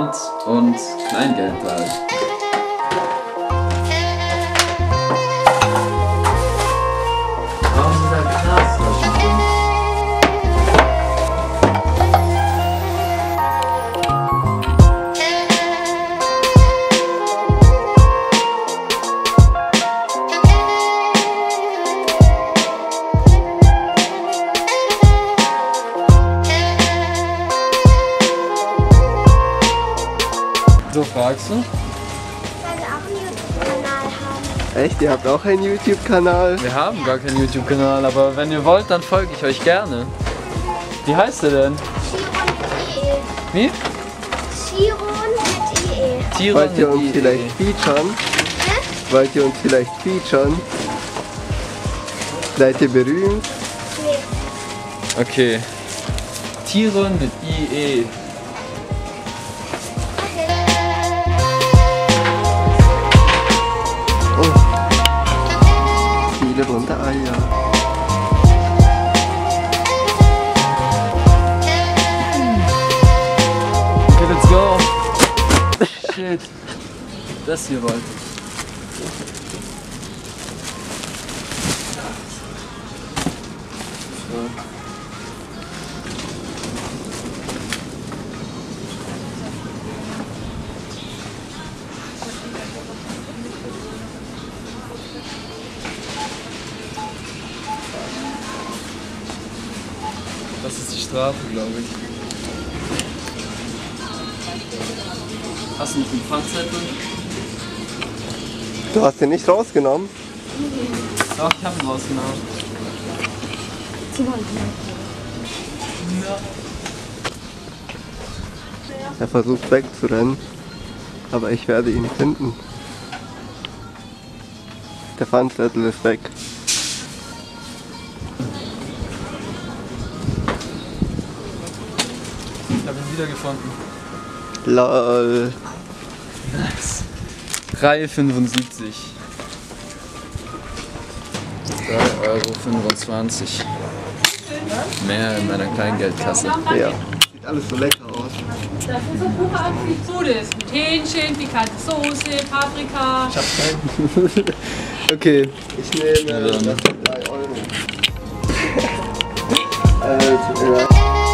Talent und Kleingeld halt. Warum sind da Glasflaschen drin? So fragst du? Weil wir auch einen YouTube-Kanal haben. Echt? Ihr habt auch einen YouTube-Kanal? Wir haben gar keinen YouTube-Kanal, aber wenn ihr wollt, dann folge ich euch gerne. Wie heißt der denn? Chiron mit IE. Wie? Chiron mit IE. Tiron Wollt ihr uns mit IE. vielleicht featuren? Hä? Wollt ihr uns vielleicht featuren? Seid ihr berühmt? Nee. Okay. Tiron mit IE. Viele bunte Eier. Okay, let's go. Shit. Das hier wollte ich. Das ist die Strafe, glaube ich. Hast du nicht einen Pfandzettel? Du hast den nicht rausgenommen? Doch, ich habe ihn rausgenommen. Er versucht wegzurennen, aber ich werde ihn finden. Der Pfandzettel ist weg. Ich habe ihn wiedergefunden. LOL. Nice. 3,75 €3,25 mehr in meiner Kleingeldkasse. Ja. Sieht alles so lecker aus. Das ist so pure Apfelzude. Mit Hähnchen, pikante Soße, Paprika. Ich hab keinen. Okay, ich nehme Ja, dann. das für 3 €. Ja.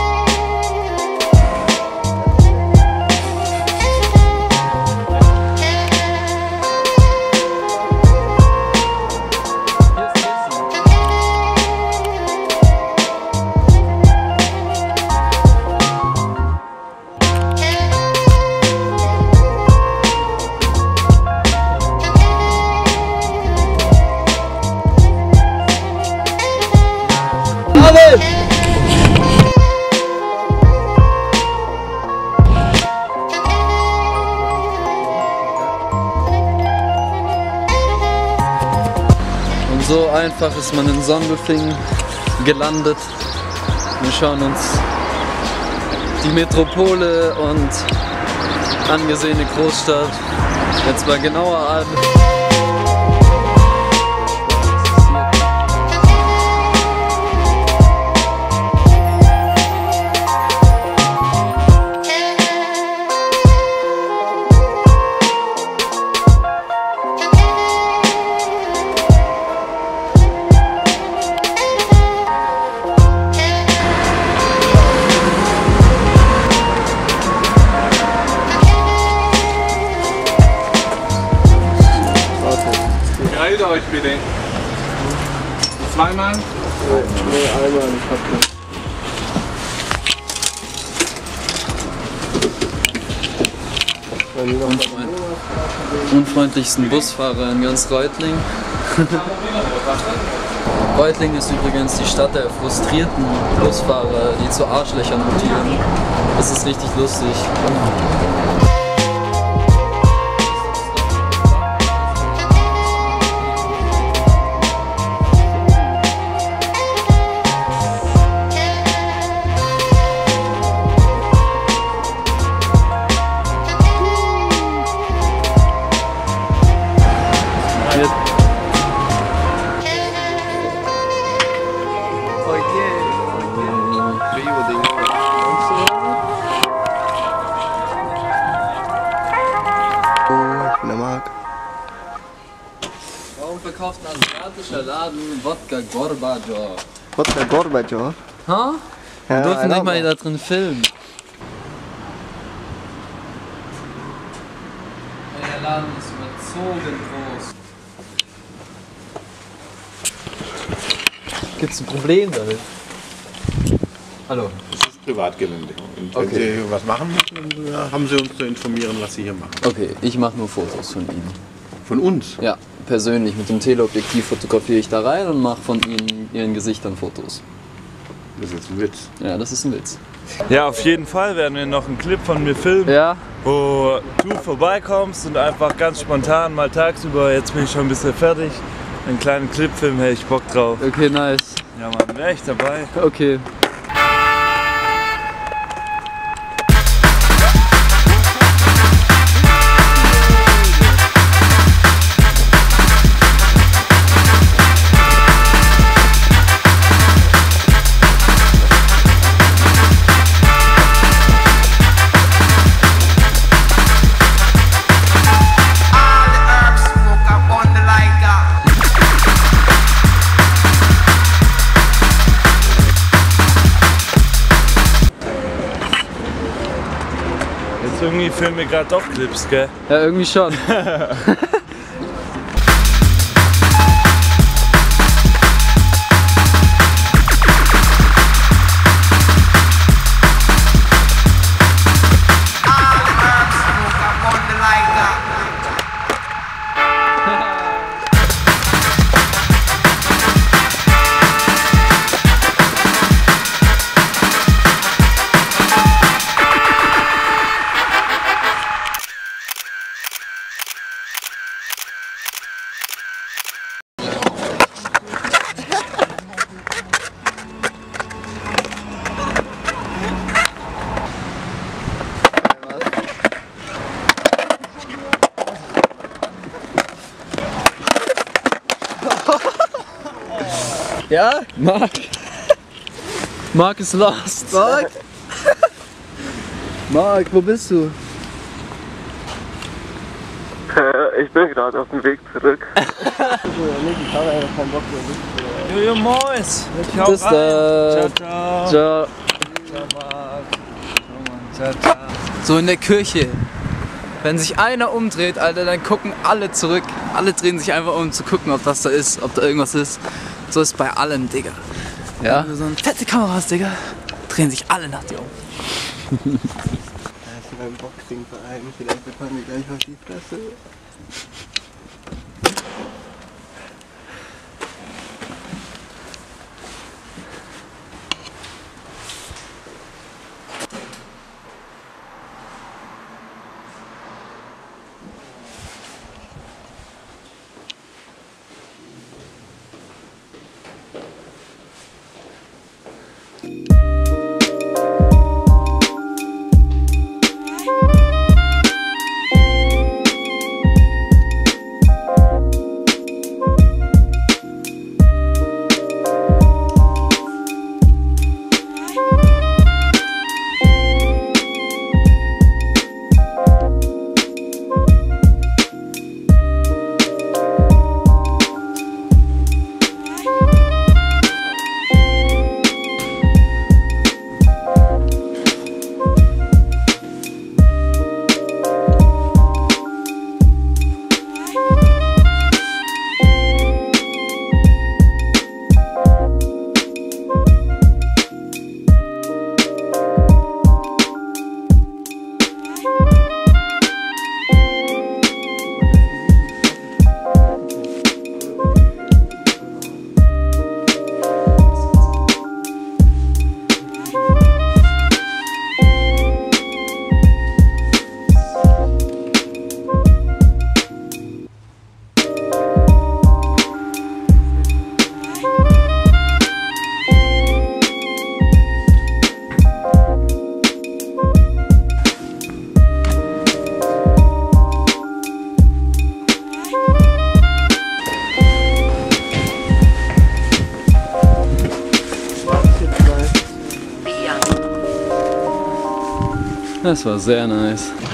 Und so einfach ist man in Sondelfingen gelandet. Wir schauen uns die Metropole und angesehene Großstadt jetzt mal genauer an. Beeilt euch bitte. Zweimal. Nee, einmal, ich hab das. Unfreundlichsten Busfahrer in ganz Reutlingen. Reutlingen ist übrigens die Stadt der frustrierten Busfahrer, die zu Arschlöchern mutieren. Das ist richtig lustig. verkauft ein asiatischer Laden Wodka Gorbachev. Wodka Gorbachev? Ha? Wir Ja, dürfen nicht mal know. da drin filmen. Der Laden ist überzogen groß. Gibt's ein Problem damit? Hallo. Das ist Privatgelände. Und wenn Okay. Sie was machen müssen, dann haben Sie uns zu informieren, was Sie hier machen. Okay, ich mache nur Fotos von Ihnen. Von uns? Ja, persönlich mit dem Teleobjektiv fotografiere ich da rein und mache von Ihnen Ihren Gesichtern Fotos. Das ist ein Witz. Ja, das ist ein Witz. Ja, auf jeden Fall werden wir noch einen Clip von mir filmen, Ja? wo du vorbeikommst und einfach ganz spontan mal tagsüber, jetzt bin ich schon ein bisschen fertig, einen kleinen Clip filmen, hätte ich Bock drauf. Okay, nice. Ja Mann, wäre ich dabei. Okay. Jetzt irgendwie filmen wir gerade doch Clips, gell? Ja, irgendwie schon. Ja? Marc. Marc ist lost. Marc? Marc, wo bist du? Ich bin gerade auf dem Weg zurück. Ich habe einfach keinen Bock mehr. Jojo Mois! Ich hau Bis rein. dann. Ciao, ciao. Ciao. Ciao, Marc. Ciao, Mann. Ciao, ciao. So in der Kirche. Wenn sich einer umdreht, Alter, dann gucken alle zurück. Alle drehen sich einfach um zu gucken, ob das da ist, ob da irgendwas ist. So ist bei allem, Digga. Ja? Wenn du so eine fette Kamera hast, Digga, drehen sich alle nach dir um. Da ist mein Boxingverein, vielleicht bekommen wir gleich auf die Fresse. Das war sehr nice.